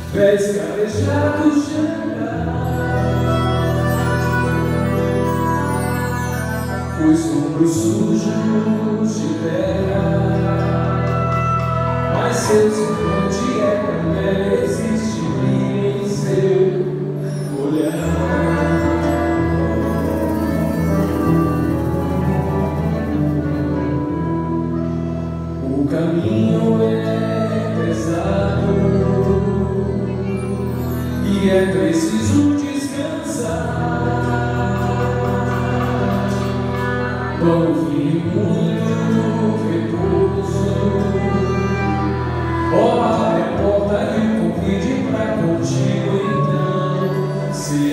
Pés calejados de andar, os ombros sujos de terra, mas seu semblante é também existe em seu olhar. O caminho é pesado e é preciso descansar. Ouvir muito repouso, ó, abre a porta e o convide pra contigo então se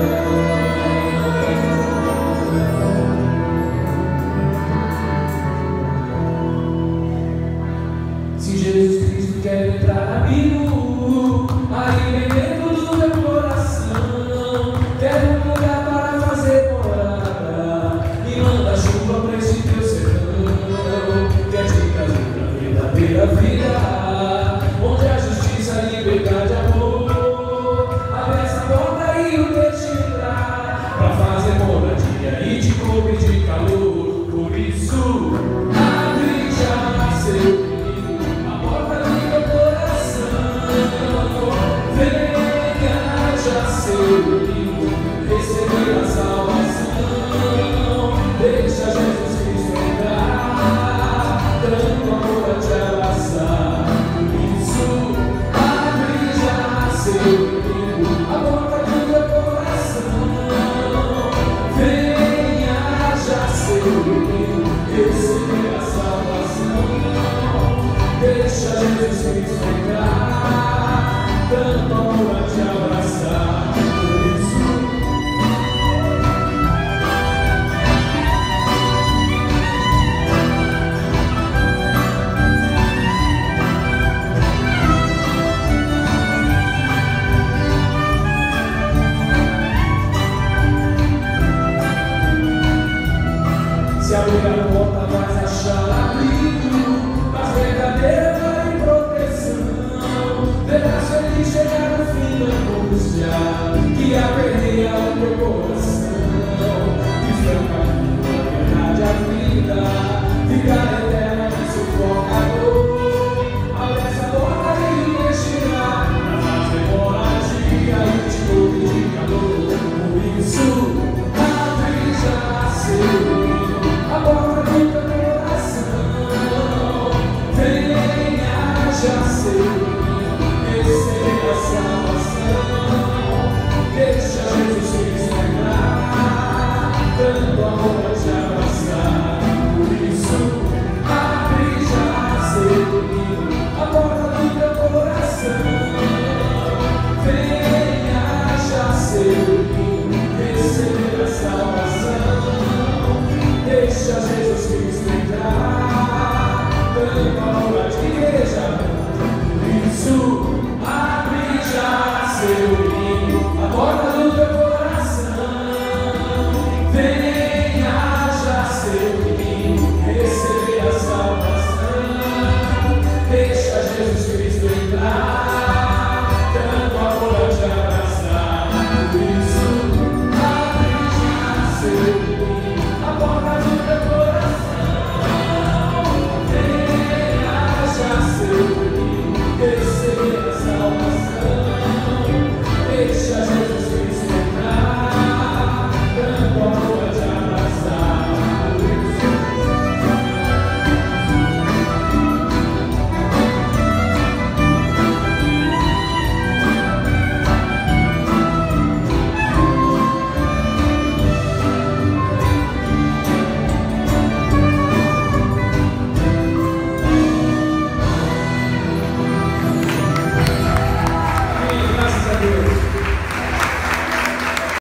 Se Jesus Cristo quer entrar, amigo, aí dentro do meu coração, quero um lugar para fazer morada e manda chuva pra esse teu sertão. Quer te trazer pra verdadeira vida, onde a justiça, a liberdade, amor. Abre essa porta e o deixe entrar, pra fazer moradia e te cobrir de calor. Por isso, abre já seu receber a salvação. Deixa Jesus Cristo entrar, dando amor a te abraçar. Por isso, abre já seu menino, a porta do teu coração. Venha já seu menino, receber a salvação. Deixa Jesus Cristo entrar, dando